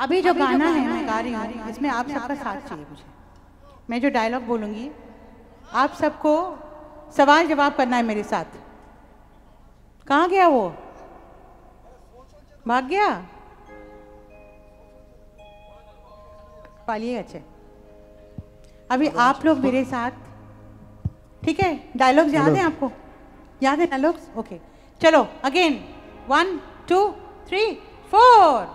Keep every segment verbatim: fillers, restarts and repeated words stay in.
अभी जो गाना है मैं गा रही हूँ इसमें आप सबका साथ चाहिए मुझे। मैं जो डायलॉग बोलूँगी आप सबको सवाल जवाब करना है मेरे साथ। कहाँ गया वो? भाग गया? पालिए अच्छे। अभी आप लोग मेरे साथ, ठीक है? डायलॉग्स याद है आपको? याद है डायलॉग्स? ओके चलो again, one two three four.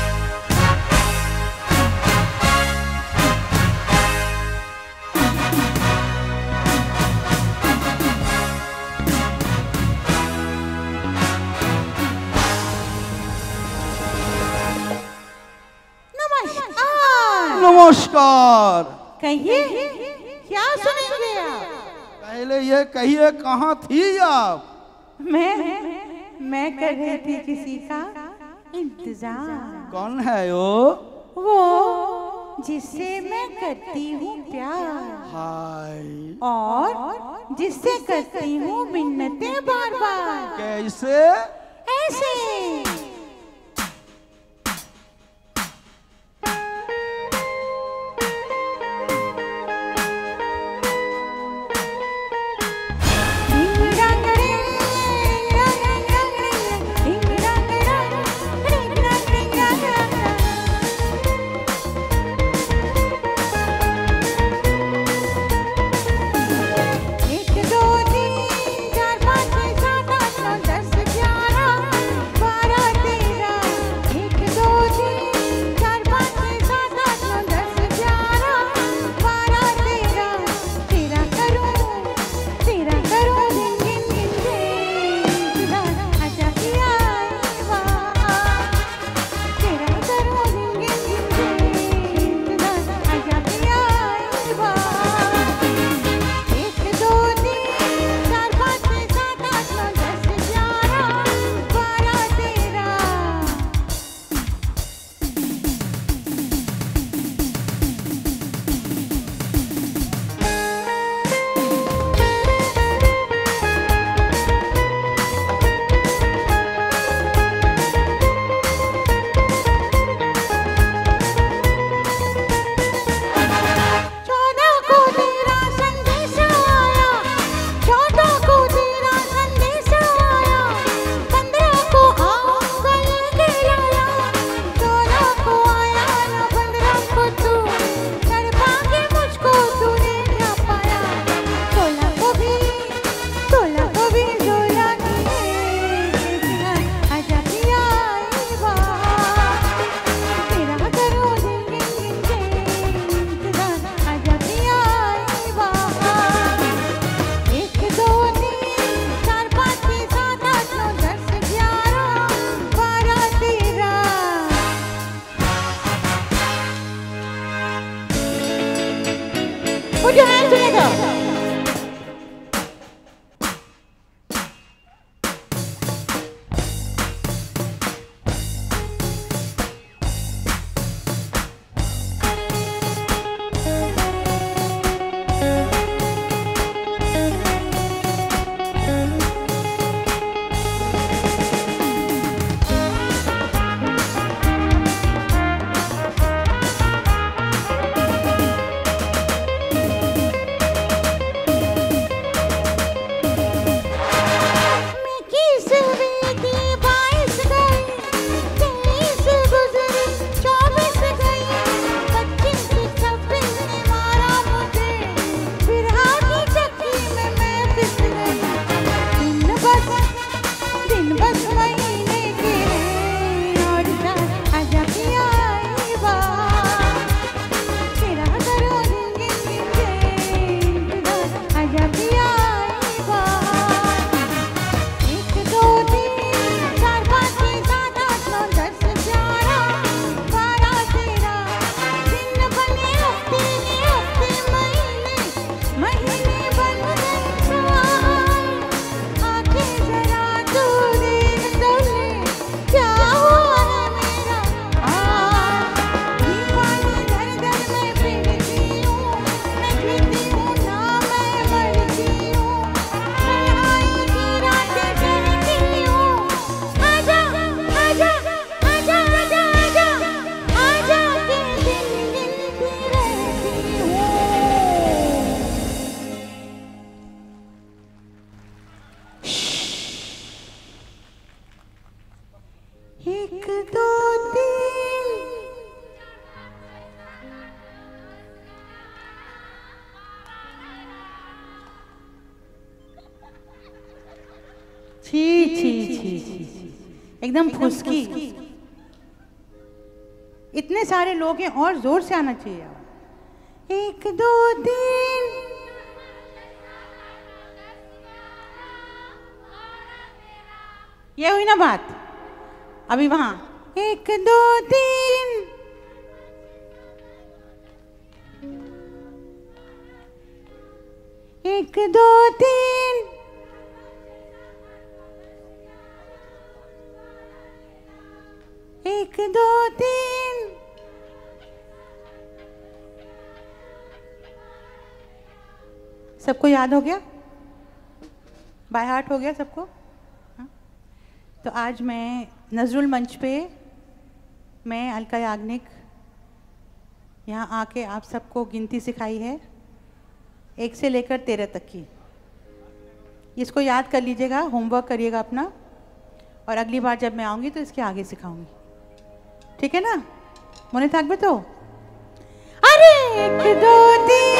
नमस्कार। कहिए क्या सुनेंगे आप? पहले ये कहिए कहाँ थी आप? मैं मैं कर रही थी किसी का इंतजार। कौन है वो? वो जिससे मैं करती हूँ प्यार। हाय। और जिससे करती हूँ मिन्नतें बार बार। कैसे? ऐसे। Put your hands together. एकदम फुसकी। इतने सारे लोग हैं, और जोर से आना चाहिए। एक दो तीन, ये हुई ना बात। अभी वहां एक दो तीन, एक दो तीन, एक दो तीन। सबको याद हो गया? बाय हार्ट हो गया सबको? हाँ? तो आज मैं नजरुल मंच पे, मैं अलका याग्निक यहाँ आके आप सबको गिनती सिखाई है, एक से लेकर तेरह तक की। इसको याद कर लीजिएगा, होमवर्क करिएगा अपना, और अगली बार जब मैं आऊँगी तो इसके आगे सिखाऊंगी, ठीक है ना? मने থাকবে तो? अरे एक दो तीन